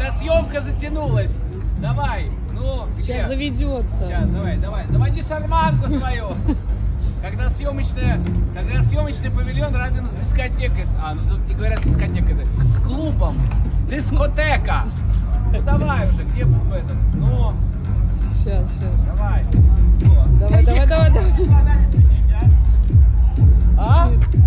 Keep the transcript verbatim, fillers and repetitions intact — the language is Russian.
когда съемка затянулась. Давай, ну. Сейчас где? заведется. Сейчас, давай, давай, заводи шарманку свою. Когда съемочная, когда съемочный павильон рядом с дискотекой. А, ну тут не говорят дискотека, это с клубом. Дискотека. Ну давай уже, где этот? Ну. Сейчас, сейчас. Давай. Давай, давай, давай, давай. А?